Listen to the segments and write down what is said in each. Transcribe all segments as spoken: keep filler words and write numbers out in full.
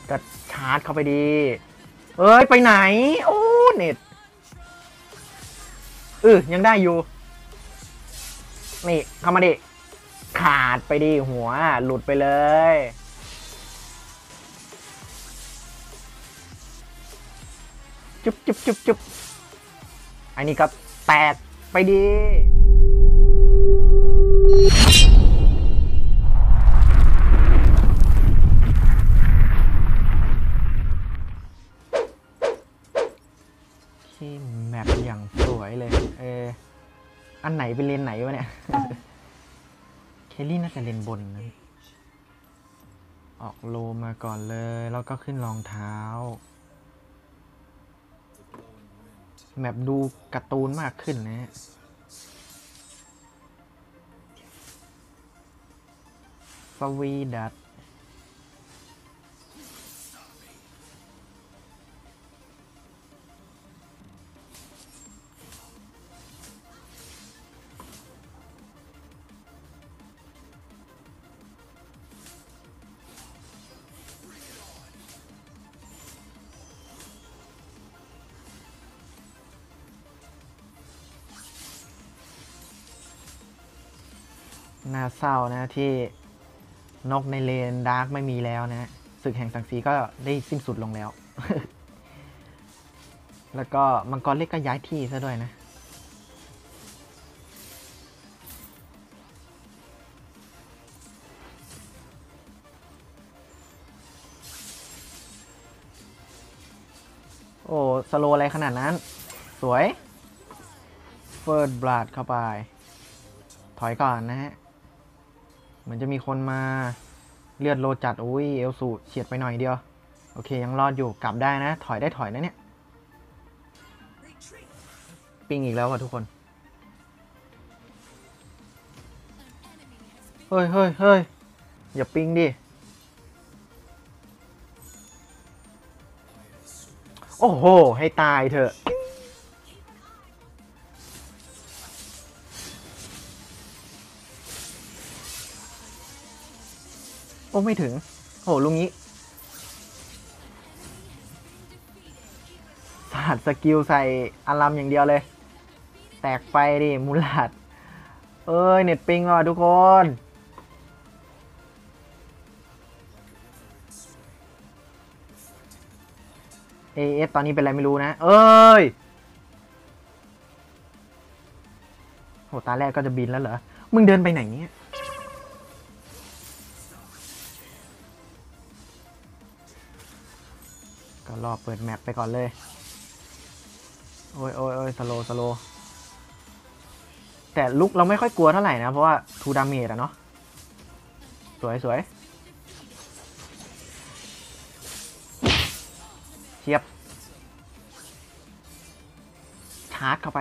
ก็ชาร์จเข้าไปดีเอ้ยไปไหนโอ้เน็ตเออยังได้อยู่นี่เข้ามาดิขาดไปดิหัวหลุดไปเลยจุ๊บจุ๊บจุ๊บจุ๊บอันนี้ก็แตกไปดีที่แมปอย่างสวยเลยเอออันไหนเป็นเลนไหนวะเนี่ย เคลลี่น่าจะเลนบนนะออกโลมาก่อนเลยแล้วก็ขึ้นรองเท้าแมปดูการ์ตูนมากขึ้นนะสวีดัตน่าเศร้านะที่นกในเลนดาร์กไม่มีแล้วนะศึกแห่งศักดิ์ศรีก็ได้สิ้นสุดลงแล้ว แล้วก็มังกรเล็กก็ย้ายที่ซะด้วยนะโอ้สโลอะไรขนาดนั้นสวยเฟิร์สบลัดเข้าไปถอยก่อนนะฮะเหมือนจะมีคนมาเลือดโลจัดอุ้ยเอลสูเฉียดไปหน่อยเดียวโอเคยังรอดอยู่กลับได้นะถอยได้ถอยนะเนี่ยปิงอีกแล้วว่ะทุกคนเฮ้ยเฮ้ยเฮ้ยอย่าปิงดิโอ้โหให้ตายเถอะโอ้ไม่ถึงโหลุงนี้สาดสกิลใส่อารัมอย่างเดียวเลยแตกไปดิมูลาดเอ้ยเน็ตปิงอ่ะทุกคนเอเอสตอนนี้เป็นอะไรไม่รู้นะเอ้ยโหตาแรกก็จะบินแล้วเหรอมึงเดินไปไหนเนี่ยก็รอเปิดแมปไปก่อนเลยโอ้ยโอ้ยโอ้ยสโลสโลแต่ลุกเราไม่ค่อยกลัวเท่าไหร่นะเพราะว่าทูดาเมจอะเนาะสวยสวยเทียบชาร์จเข้าไป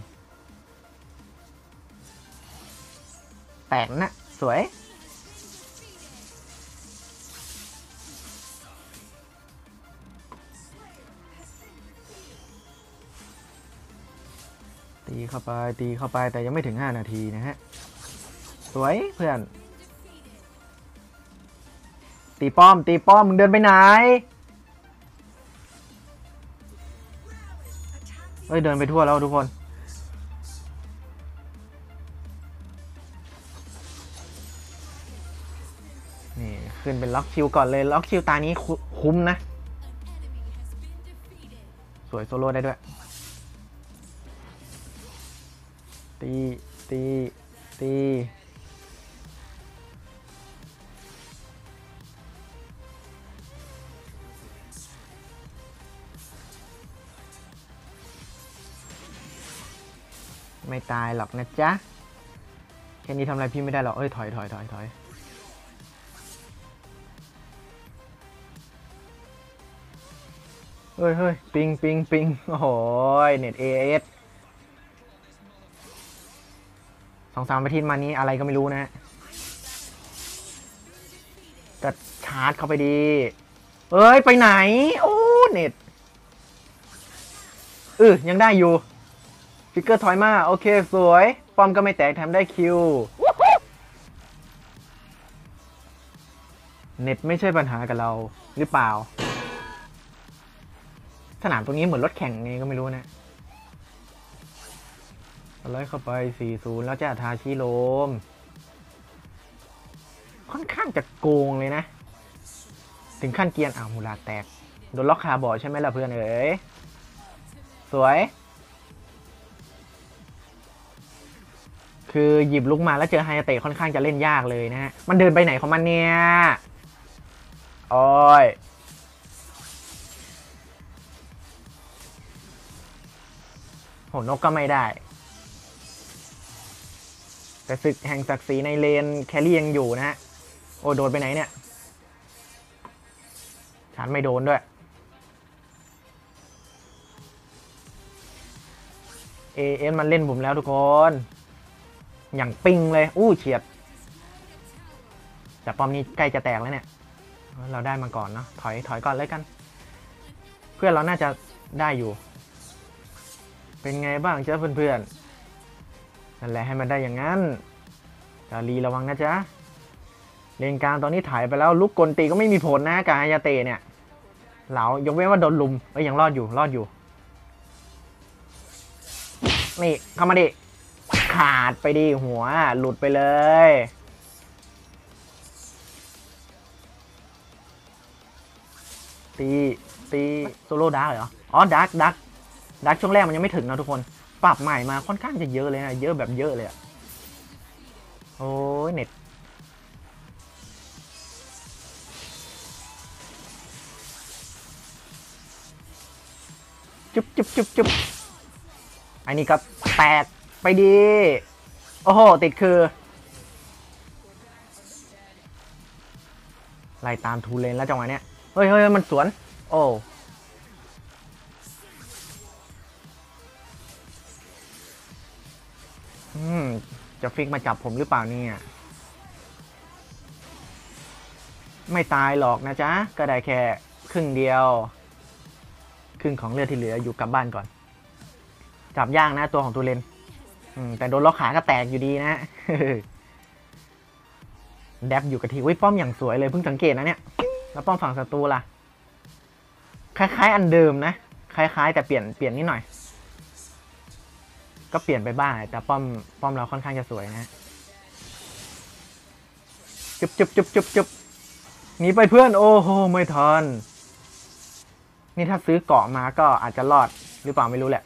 แตกนะสวยตีเข้าไปตีเข้าไปแต่ยังไม่ถึงห้านาทีนะฮะสวยเพื่อนตีป้อมตีป้อมมึงเดินไปไหนเฮ้ยเดินไปทั่วแล้วทุกคนนี่ขึ้นเป็นล็อกคิวก่อนเลยล็อกคิวตานี้คุ้มนะสวยโซโล่ได้ด้วยตีตีตีไม่ตายหรอกนะจ๊ะแค่นี้ทำอะไรพี่ไม่ได้หรอกเอ้ยถอยถอยถอยถอยเฮ้ยเฮ้ยปิงปิงปิงโอ้โหเน็ตเอเอสสองสามอาทิตย์มานี้อะไรก็ไม่รู้นะก็ชาร์จเข้าไปดีเอ้ยไปไหนโอ้เน็ตเออยังได้อยู่ฟิกเกอร์ถอยมาโอเคสวยป้อมก็ไม่แตกแถมได้คิวเน็ตไม่ใช่ปัญหากับเราหรือเปล่าสนามตรงนี้เหมือนรถแข่งไงก็ไม่รู้นะไล่เข้าไป สี่ศูนย์ แล้วจะทาชิโรมค่อนข้างจะโกงเลยนะถึงขั้นเกียร์อ้าวมูลาแตกโดนล็อกคาบอใช่ไหมล่ะเพื่อนเอ๋ยสวยคือหยิบลุกมาแล้วเจอไฮยาเตะค่อนข้างจะเล่นยากเลยนะฮะมันเดินไปไหนของมันเนี่ยโอ้ยโหนกก็ไม่ได้แต่ศึกแห่งศักดิ์ศรีในเลนแครี่ยังอยู่นะฮะโอ้โดนไปไหนเนี่ยฉันไม่โดนด้วยเอเอมันเล่นผมแล้วทุกคนอย่างปิงเลยอู้เฉียดแต่ป้อมนี้ใกล้จะแตกแล้วเนี่ยเราได้มาก่อนเนาะถอยถอยก่อนเลยกันเพื่อนเราน่าจะได้อยู่เป็นไงบ้างเจ้าเพื่อนๆนั่นแหละให้มันได้อย่างนั้นกาลีระวังนะจ๊ะเลนกลางตอนนี้ถ่ายไปแล้วลุกกลตีก็ไม่มีผลนะกายาเตะเนี่ยเหลายกเว้นว่าโดนลุมเอ้ยยังรอดอยู่รอดอยู่นี่เข้ามาดิขาดไปดิหัวหลุดไปเลยตีตีโซโล่ดาร์กเหรออ๋อดาร์กดาร์กดาร์กช่วงแรกมันยังไม่ถึงนะทุกคนปรับใหม่มาค่อนข้างจะเยอะเลยนะเยอะแบบเยอะเลยอะโอ้ยเน็ตจุ๊บจุ๊บจุ๊บจุ๊บอันนี้ก็แตกไปดีโอ้โหติดคือไล่ตามทูเลนแล้วจังหวะเนี้ยเฮ้ยเฮ้ยมันสวนโอ้อืมจะฟิกมาจับผมหรือเปล่าเนี่ยไม่ตายหรอกนะจ๊ะก็ได้แค่ครึ่งเดียวครึ่งของเลือดที่เหลืออยู่กลับบ้านก่อนจับยากนะตัวของตูเลนแต่โดนล็อกขาก็แตกอยู่ดีนะแดบอยู่กับทีวิป้อมอย่างสวยเลยเพิ่งสังเกตนะเนี่ยแล้วป้อมฝั่งศัตรูล่ะคล้ายๆอันเดิมนะคล้ายๆแต่เปลี่ยนเปลี่ยนนิดหน่อยก็เปลี่ยนไปบ้างแต่ป้อมป้อมเราค่อนข้างจะสวยนะจุบจุบจุบจุบจุบหนีไปเพื่อนโอ้โหไม่ทันนี่ถ้าซื้อเกาะมาก็อาจจะรอดหรือเปล่าไม่รู้แหละ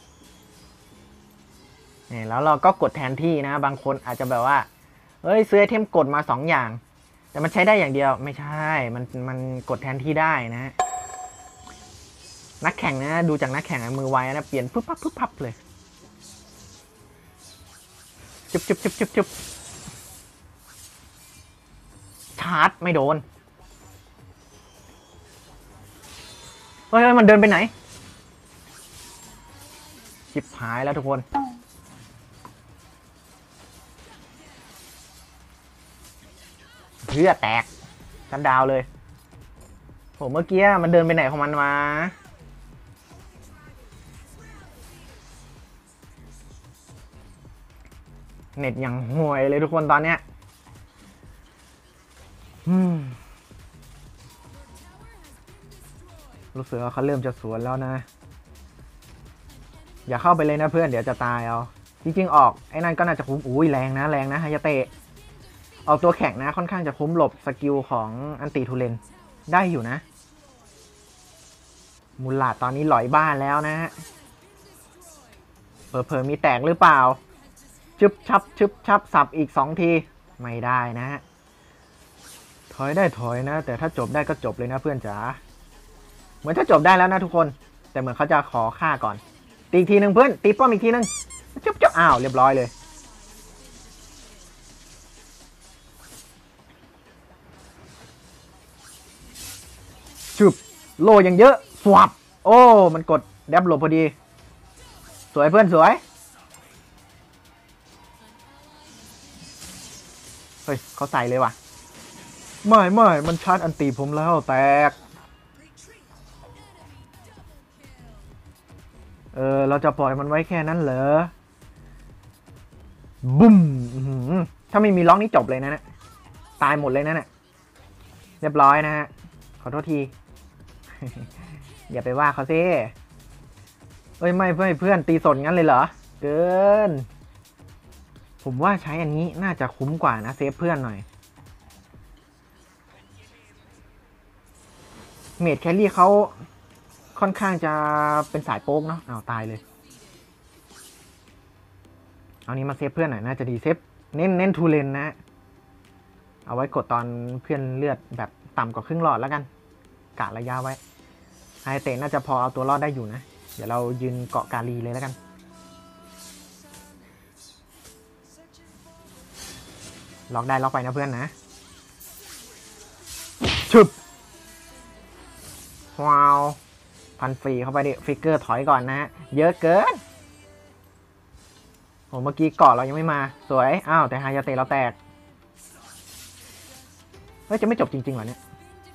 นี่แล้วเราก็กดแทนที่นะบางคนอาจจะแบบว่าเฮ้ยซื้อไอเทมกดมาสองอย่างแต่มันใช้ได้อย่างเดียวไม่ใช่มันมันกดแทนที่ได้นะนักแข่งนะดูจากนักแข่งมือไวนะเปลี่ยนปุ๊บปั๊บปุ๊บปั๊บเลยจุบจุบจุบจุบจุบชาร์จไม่โดนเฮ้ยมันเดินไปไหนชิบหายแล้วทุกคนเพื่อแตกชั้นดาวเลยผมเมื่อกี้มันเดินไปไหนของมันมาเน็ตอย่างห่วยเลยทุกคนตอนเนี้ยรู้สึกว่าเขาเริ่มจะสวนแล้วนะอย่าเข้าไปเลยนะเพื่อนเดี๋ยวจะตายเอาจริงๆออกไอ้นั่นก็น่าจะคุ้มอุ้ยแรงนะแรงนะฮายาเตะออกตัวแข็งนะค่อนข้างจะคุ้มหลบสกิลของอันติทูเลนได้อยู่นะมูลาดตอนนี้หลอยบ้านแล้วนะฮะเผลอๆมีแตกหรือเปล่าชึบชับชึบชับสับอีกสองทีไม่ได้นะฮะถอยได้ถอยนะแต่ถ้าจบได้ก็จบเลยนะเพื่อนจ๋าเหมือนถ้าจบได้แล้วนะทุกคนแต่เหมือนเขาจะขอฆ่าก่อนตีอีกทีหนึ่งเพื่อนตีป้อมอีกทีหนึ่งจุ๊บจุ๊บอ้าวเรียบร้อยเลยจุบโลยังเยอะสวับโอ้มันกดแดบหลบพอดีสวยเพื่อนสวยเฮ้ยเขาใส่เลยว่ะไม่ไม่มันชาร์จอันตีผมแล้วแตกเออเราจะปล่อยมันไว้แค่นั้นเหรอบุ้มถ้าไม่มีล็อกนี่จบเลยนะเนี่ยตายหมดเลยนะเนี่ยเรียบร้อยนะฮะขอโทษทีอย่าไปว่าเขาสิเอ้ยไม่ไม่เพื่อนตีสดงั้นเลยเหรอเกินผมว่าใช้อันนี้น่าจะคุ้มกว่านะเซฟเพื่อนหน่อยเมดแคลรี่เขาค่อนข้างจะเป็นสายโป๊กเนาะอ้าวตายเลยเอานี้มาเซฟเพื่อนหน่อยน่าจะดีเซฟเน้นเน้นทูเลนนะเอาไว้กดตอนเพื่อนเลือดแบบต่ำกว่าครึ่งหลอดแล้วกันกะระยะไว้ไฮเตะน่าจะพอเอาตัวรอดได้อยู่นะเดี๋ยวเรายืนเกาะกาลีเลยแล้วกันล็อกได้ล็อกไปนะเพื่อนนะชึบว้าวพันฟรีเข้าไปดิฟิกเกอร์ถอยก่อนนะฮะเยอะเกินโหเมื่อกี้เกาะเรายังไม่มาสวยอ้าวแต่ฮายาเตะเราแตกเฮ้ยจะไม่จบจริงๆเหรอเนี่ย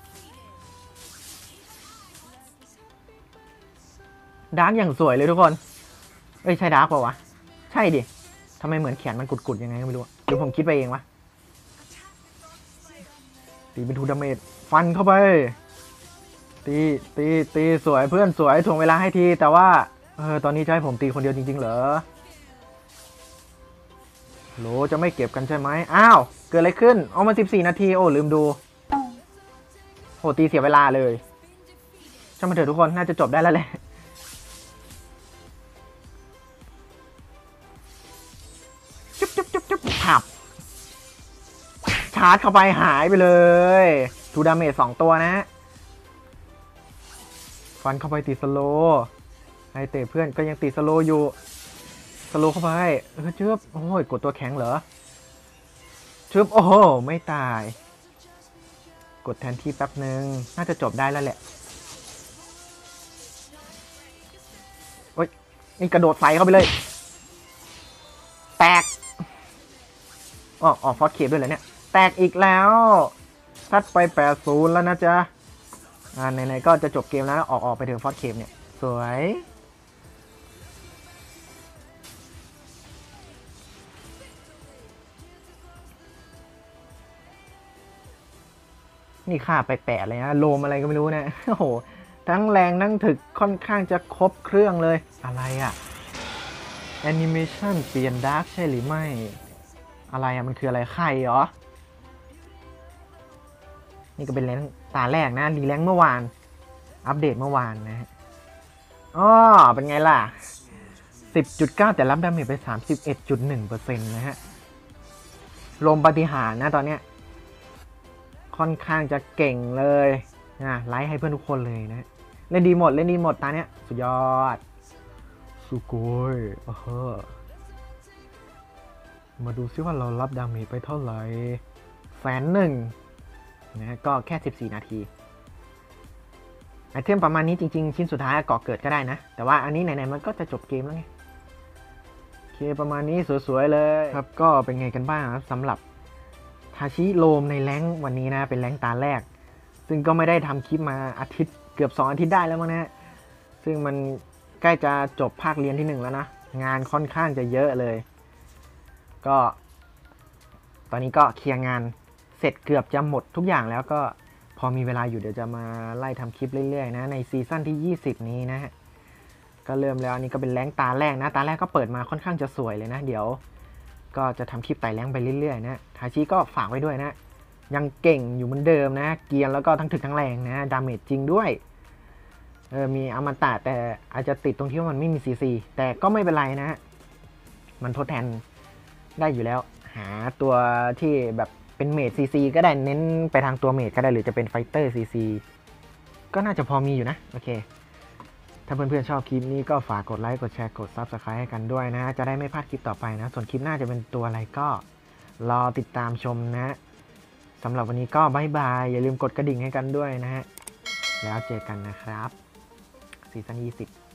ดาร์กอย่างสวยเลยทุกคนเอ้ยใช่ดาร์กเปล่าวะใช่ดิทำไมเหมือนแขนมันกุดๆยังไงก็ไม่รู้หรือผมคิดไปเองวะตีเป็นทูดาเมจฟันเข้าไปตีตีตีสวยเพื่อนสวยถ่วงเวลาให้ทีแต่ว่าเออตอนนี้จะให้ผมตีคนเดียวจริงๆเหรอโหลจะไม่เก็บกันใช่ไหมอ้าวเกิดอะไรขึ้นเอามาสิบสี่นาทีโอ้ลืมดูโหตีเสียเวลาเลยช่างมันเถอะทุกคนน่าจะจบได้แล้วแหละจุ๊บจุ๊บจุ๊บจุ๊บขับชาร์จเข้าไปหายไปเลยทูดาเมจสองตัวนะฟันเข้าไปตีสโลไอเตะเพื่อนก็ยังตีสโลอยู่สโลเข้าไปเออเชือบโอ้ยกดตัวแข็งเหรอเชือบโอ้โหไม่ตายกดแทนที่แป๊บหนึ่งน่าจะจบได้แล้วแหละโอ้ยนี่กระโดดใส่เข้าไปเลยแตกอ๋อออกฟอสเคปด้วยเหรอเนี่ยแตกอีกแล้วทัดไปแปดศูนย์แล้วนะจ๊ะอ่าไหนๆก็จะจบเกมแล้วออกออกไปถึงฟอสเคปเนี่ยสวยนี่ค่าแปลกๆเลยนะโลมอะไรก็ไม่รู้นะโอ้โหทั้งแรงทั้งถึกค่อนข้างจะครบเครื่องเลยอะไรอะแอนิเมชันเปลี่ยนดาร์กใช่หรือไม่อะไรอะมันคืออะไรไข่เหรอนี่ก็เป็นแรงตาแรกนะรีแรงเมื่อวานอัปเดตเมื่อวานนะฮะอ๋อเป็นไงล่ะ สิบจุดเก้า แต่รับดาเมจไป สามสิบเอ็ดจุดหนึ่งเปอร์เซ็นต์ นะฮะลมปาฏิหาริย์นะตอนเนี้ยค่อนข้างจะเก่งเลยนะไลฟ์ให้เพื่อนทุกคนเลยนะเล่นดีหมดเล่นดีหมดตาเนี้ยสุดยอดสุโกยเออมาดูซิว่าเรารับดาเมจไปเท่าไหร่แสนหนึ่งนะก็แค่สิบสี่นาทีไอเทมประมาณนี้จริงๆชิ้นสุดท้ายก่อเกิดก็ได้นะแต่ว่าอันนี้ไหนๆมันก็จะจบเกมแล้วไงโอเคประมาณนี้สวยๆเลยครับก็เป็นไงกันบ้างครับสำหรับทาชิโรมในแรงค์วันนี้นะเป็นแรงค์ตาแรกซึ่งก็ไม่ได้ทำคลิปมาอาทิตย์เกือบสองอาทิตย์ได้แล้วมั้งนะซึ่งมันใกล้จะจบภาคเรียนที่หนึ่งแล้วนะงานค่อนข้างจะเยอะเลยก็ตอนนี้ก็เคลียร์งานเสร็จเกือบจะหมดทุกอย่างแล้วก็พอมีเวลาอยู่เดี๋ยวจะมาไล่ทำคลิปเรื่อยๆนะในซีซั่นที่ยี่สิบนี้นะฮะก็เริ่มแล้วอันนี้ก็เป็นแรงค์ตาแรกนะตาแรกก็เปิดมาค่อนข้างจะสวยเลยนะเดี๋ยวก็จะทำคลิปไต่แรงไปเรื่อยๆนะทาชิก็ฝากไว้ด้วยนะยังเก่งอยู่เหมือนเดิมนะเกียร์แล้วก็ทั้งถึกทั้งแรงนะดาเมจจริงด้วยเออมีอมตะแต่อาจจะติดตรงที่ว่ามันไม่มีซีซีแต่ก็ไม่เป็นไรนะมันทดแทนได้อยู่แล้วหาตัวที่แบบเป็นเมจซีซีก็ได้เน้นไปทางตัวเมจก็ได้หรือจะเป็นไฟเตอร์ซีซีก็น่าจะพอมีอยู่นะโอเคถ้าเพื่อนๆชอบคลิปนี้ก็ฝากกดไลค์กดแชร์กด ซับสไครบ์ ให้กันด้วยนะจะได้ไม่พลาดคลิปต่อไปนะส่วนคลิปหน้าจะเป็นตัวอะไรก็รอติดตามชมนะสำหรับวันนี้ก็บายบายอย่าลืมกดกระดิ่งให้กันด้วยนะฮะแล้วเจอกันนะครับซีซั่นยี่สิบ